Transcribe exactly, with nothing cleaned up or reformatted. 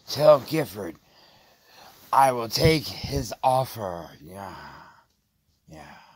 Tell Gifford I will take his offer. Yeah. Yeah.